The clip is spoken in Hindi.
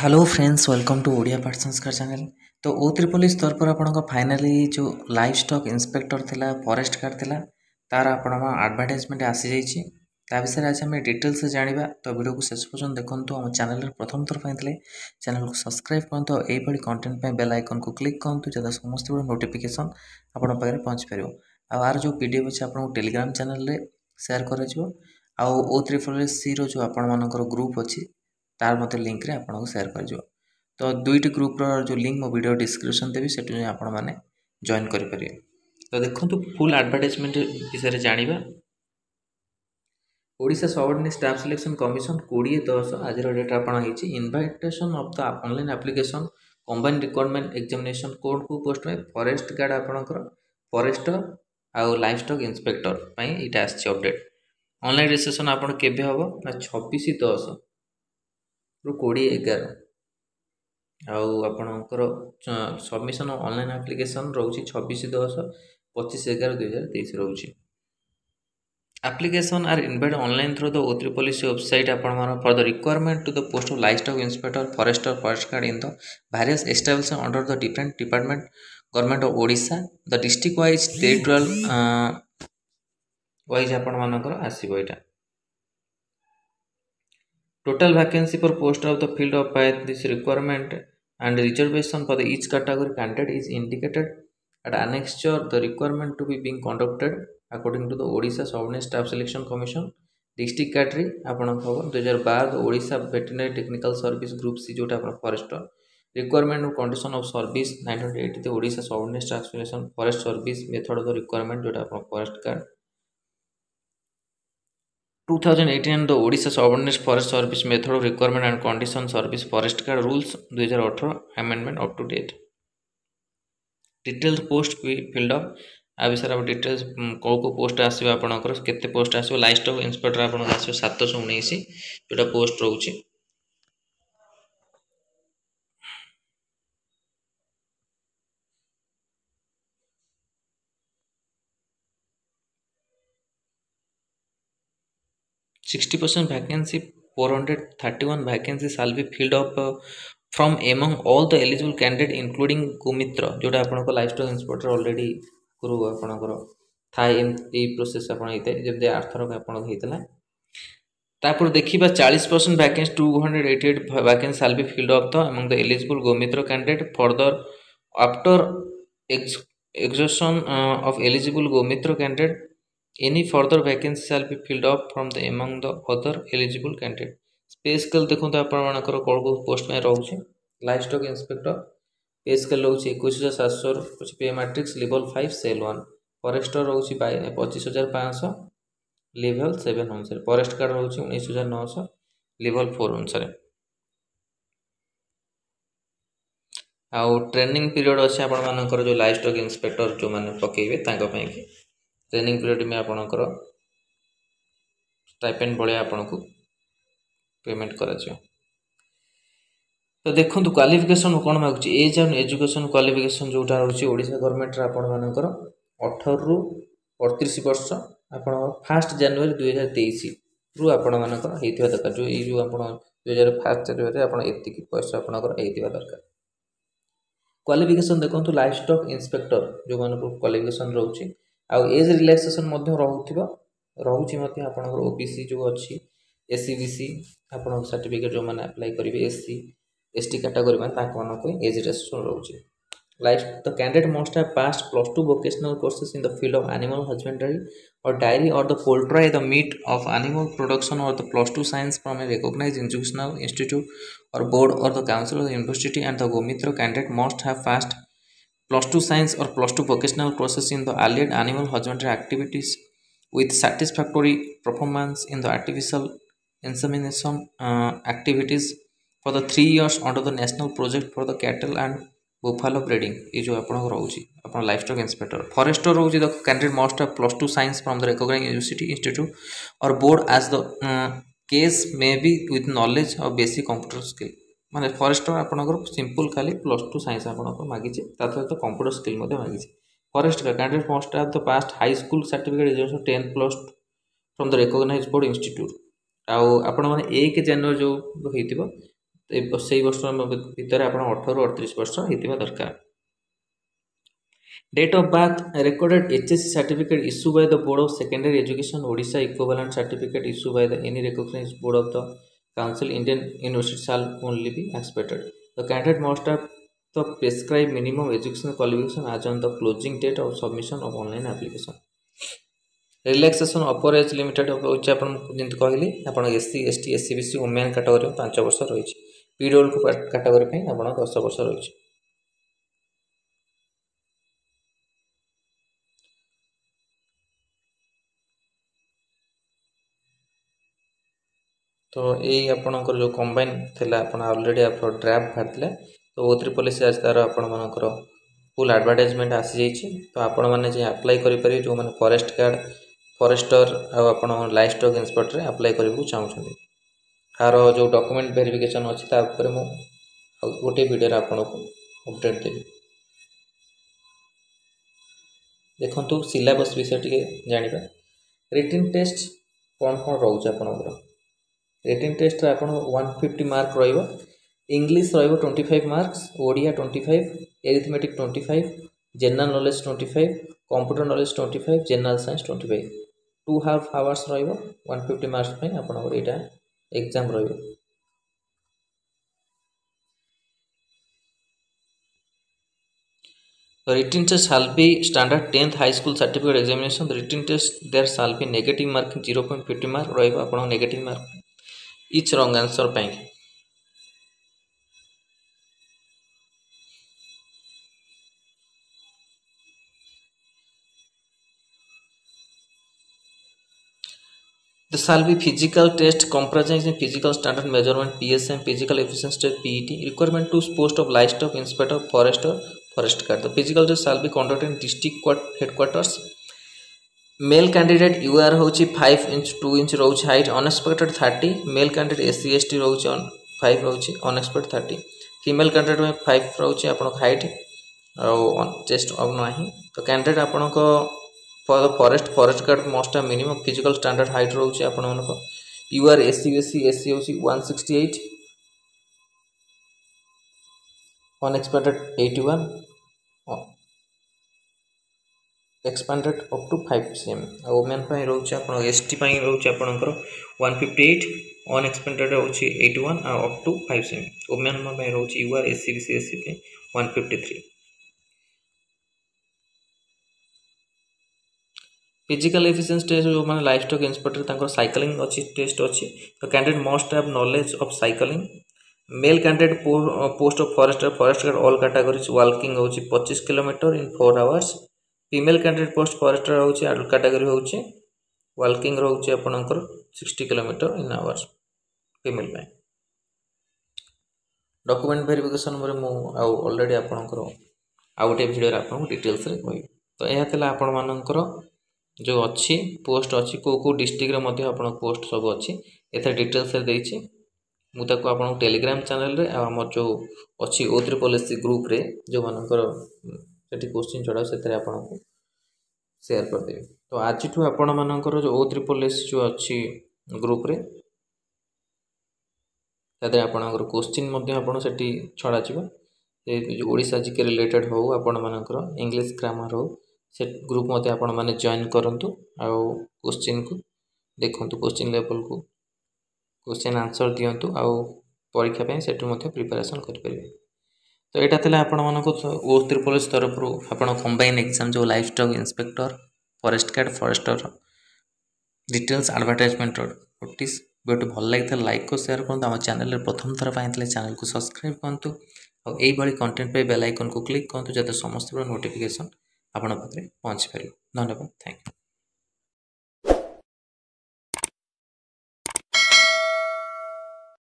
Hello friends, welcome to Odia Path Sanskar channel. तो ओ त्रिपल स्तर पर आपण फाइनाली जो लाइव स्टॉक इंस्पेक्टर थिला फॉरेस्ट गार्ड थिला तार आपण एडवर्टाइजमेंट आसी जाइए ता विषय आज आम डिटेल्स जाना। तो वीडियो को शेष पर्यटन देखो। आम चैनल प्रथम थर पाइले चैनल को सब्सक्राइब करूँ। यही कंटेंट बेल आइकन को क्लिक करूँ जहाँ समस्त नोटिफिकेशन आपण पाखे पहुँच पार। आर जो पीडीएफ अच्छे आपको टेलीग्राम चैनल रे शेयर कर ओ त्रिपल सी रो जो आपण मानकर ग्रुप अच्छी तार मत लिंक रे आपको शेयर कर। तो दुईट ग्रुप्र जो लिंक मो वीडियो डिस्क्रिप्शन देवी से आपण मैंने जॉइन करेंगे। तो देखो फुल एडवर्टाइजमेंट विषय जाना। Odisha subordinate staff selection commission 20/10 आज डेट आपन invitation of the online application combine requirement examination code को पोस्ट में फॉरेस्ट गार्ड आपणकर फॉरेस्टर आउ लाइफ स्टॉक इंस्पेक्टर यहाँ अपडेट। ऑनलाइन रजिस्ट्रेशन आपन केबे हम ना 26/10 रु 20/11 आपणकर सबमिशन ऑनलाइन एप्लिकेशन रोचे 26/10 25/11/2023 रोचे। Application are invited online through the O3 policy website for the requirement to the post of livestock inspector, forester, forest guard in the various establishments under the different department government of Odisha, the district wise, territorial wise आपण मानकर आसीबो एटा। Total vacancy for post of the field of by this requirement and reservation for the each category candidate is indicated at annexure the requirement to be being conducted according to the Odisha Subordinate Staff Selection Commission district category आपण 2012 Odisha Veterinary Technical Service Group C जोटा आपण forester requirement of condition of service 1980 the Odisha Subordinate Staff Selection Forest Service method of the requirement जोटा आपण forest guard 2018 the Odisha Subordinate Forest Service method of requirement and condition service forest guard rules 2018 amendment up to date। Details post filled up आ विषय आप डिटेल्स कौ को पोस्ट आसो आपंकर केते पोस्ट आसो लाइफस्टॉक इंस्पेक्टर आपन आसो 719 जोटा पोस्ट रोचे। (60% vacancy 431 vacancy shall be filled up from among all the eligible candidate including गोमित्र जोटा आपन लाइफस्टॉक इंस्पेक्टर ऑलरेडी करू आपनकर थाए ए प्रोसेस आपन हेते जेते आर्थर आपन हेतला। तापर देखिबा 40% vacancy 288 vacancy shall be filled up among the eligible Gomitra candidate further after exhaustion of eligible Gomitra candidate any further vacancy shall be filled up from the among the other eligible candidate। Pay scale देखो आपण मानकर कोन को पोस्ट में रहउछि livestock inspector pay scale रहउछि 21700 pay matrix level 5 cell 1 forester रहउछि 25500 लेवल 7 अनुसार फॉरेस्ट गार्ड रहउछि 19900 लेवल 4 अनुसार। आउ ट्रेनिंग पीरियड अछि आपण मानकर जो लाइफ स्टॉक इंस्पेक्टर जो माने पकेइबे तांका पई कि ट्रेनिंग पीरियड में आपणकर स्टाइपेंड बळे आपनको पेमेंट करा जाय। तो देखो क्वालिफिकेशन कौन मागुची एज एंड एजुकेशन क्वालिफिकेशन जोटा रहउची ओडिशा गवर्नमेंट रा आपण मानकर 18 रु 38 वर्ष आपण 1 जनवरी 2023 रु आपण मानकर हेतिवा दरकार जो ए जो आपण 2001 जनवरी आपण एतिकी पैसा आपणकर हेतिवा दरकार। क्वालिफिकेशन देखो लाइफ स्टॉक इंस्पेक्टर जो मानकर क्वालिफिकेशन रहउची आ एज रिलैक्सेशन मध्ये रहउथिबा रहउची मध्ये आपणकर ओबीसी जो अछि एससीबीसी आपण सर्टिफिकेट जो माने अप्लाई करिवे एससी एसटी कैटेगरी में एज रेस्ट्रिक्शन रोचे। Life the candidate must have passed +2 vocational courses in the field of animal husbandry और डायरी और the poultry the meat of animal production और the +2 science from a recognised educational institute और बोर्ड और the council of the university and the Gomitra candidate must have passed +2 science और +2 vocational courses in the allied animal husbandry activities with satisfactory performance in the artificial insemination activities for the 3 years under the national project for the cattle and buffalo breeding। ये जो आपण रहउची आपण लाइफस्टॉक इंस्पेक्टर फॉरेस्टर रहउची the candidate must have +2 science from the recognised university institute और board as the case may be with knowledge of basic computer skill माने फॉरेस्टर आपणकर सिंपल खाली +2 साइंस आपणकर मागिचे तातो तो कंप्यूटर स्किल मध्ये मागिचे। Forest candidate must have the passed high school certificate education 10+ from the recognised board institute. आउ आपण माने 1 जनवरी जो हेतिबो से वर्ष भितर आप 18 ରୁ 38 वर्ष होता दरकार। Date of birth recorded HSC certificate issued by the Board of Secondary Education Odisha equivalent certificate issued by the any recognized board of the council Indian university shall only be accepted. The candidate must have the prescribed minimum educational qualification as on the closing date of submission of online application. Relaxation upper age limited होची आपण जेंति कहली आपण SC ST SC BC women category में 5 वर्ष रही पीडब्ल्यू कैटेगरी पे आपण 10 वर्ष रही। तो यही आपणकर जो कंबाइन थिला आपण ऑलरेडी आप ड्राफ्ट बाहर तो O3 आज तार आपण मानकर फुल एडवर्टाइजमेंट आसी जाइए। तो आपण मैंने जे अप्लाई करें जो मैंने फॉरेस्ट गार्ड फॉरेस्टर आप लाइफ स्टॉक इंस्पेक्टर अप्लाई करने चाहते तार जो डॉक्यूमेंट वेरिफिकेशन अच्छी तापर मु गोटे वीडियो आपको अपडेट देवी। देखो सिलेबस विषय टी जाना रिटन टेस्ट कौन कौन रोचे आपंकर रिटन टेस्ट आप 150 mark English 25 marks Odia 25 arithmetic 25 general knowledge 25 computer knowledge 25 general science 25 2.5 hours 150 marks आपंकर यहाँ एग्जाम रही। The written test shall be standard 10th high school certificate examination. The written test there shall be negative mark 0.50 mark रही आपन negative mark each wrong answer पाई। The shall be physical test comprising physical standard measurement PSM, physical efficiency test PET, requirement to post of livestock inspector, forester, forest guard. The physical test shall be conducted in district headquarters. Male candidate UR होची 5 इंच 2 इंच रोच height unexpected 30, male candidate SC ST रोच 5 रोची अनएक्सपेक्टेड 30, फीमेल कैंडिडेट में 5 रोची आपन हाइट और चेस्ट अब नाही। तो कैंडिडेट आपन को for the forest guard must have minimum physical standard height रोचे आपन मन को UR SC SC होची 168 unexpected 81 expanded up to 5 cm women पाई रोचे आपन ST पाई रोचे आपनकर 158 अनएक्सपेक्टेड होची 81 अप टू 5 cm वुमेन पाई रोचे UR SC SC पे 153। फिजिकल एफिशिएंसी टेस्ट जो माने लाइफ स्टॉक इंस्पेक्टर तांकर साइक्लिंग अच्छी टेस्ट अच्छी। तो candidate must have knowledge of cycling. Male candidate post of forester forest guard all categories walking होची 25 kilometre in 4 hours. Female candidate post forester होची ऑल कैटेगरी होची वॉकिंग रोची आपनकर 60 किलोमीटर इन आवर्स फीमेल में। डॉक्यूमेंट वेरिफिकेशन रे मु ऑलरेडी आपनकर आ गोटे वीडियो रे आपन डिटेल्स रे कहबी। तो यह थिला आपन मानकर जो अच्छी पोस्ट अच्छी को डिस्ट्रिक्ट रे आप पोस्ट सब अच्छी एथे डिटेल्स देछि मुझे आप टेलीग्राम चैनल रे आम जो अच्छी O3 ग्रुप रे जो मानकर क्वेश्चन चढ़ा से आपको शेयर करदेवी। तो आज आपण मानकर जो O3 जो अच्छी ग्रुप रे आपणकर क्वेश्चन आपड़ी छड़ा जो ओडिशा जीके रिलेटेड हो आपण मानकर इंग्लिश ग्रामर हो से ग्रुप मते आपण माने जॉइन करंतु आउ क्वेश्चन को देखंतु क्वेश्चन लेवल को क्वेश्चन आंसर दियंतु आउ परीक्षा पे सेटु मते प्रिपरेशन कर परिबे। तो एटा थिला आपण मानको O3 तरफ रु आपण कंबाइन एग्जाम जो livestock inspector forest guard forester details advertisement notice video भल लागिथा लाइक को शेयर करंतु। हम चैनल रे प्रथम थर पाइतले चैनल को सब्सक्राइब करंतु और एई बडी कंटेंट पे बेल आइकन को क्लिक करंतु जते समस्त नोटिफिकेशन आपण पाखरे पहुंच पारे। धन्यवाद, थैंक यू।